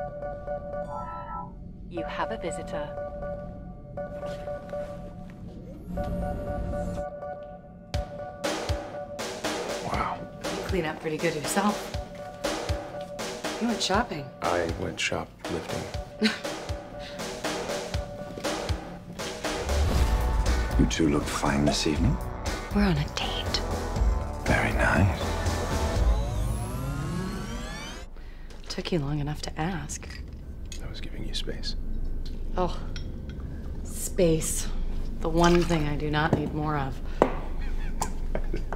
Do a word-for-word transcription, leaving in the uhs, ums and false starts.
You have a visitor. Wow. You clean up pretty good yourself. You went shopping. I went shoplifting. You two look fine this evening. We're on a date. Very nice. Took you long enough to ask. I was giving you space. Oh, space. The one thing I do not need more of.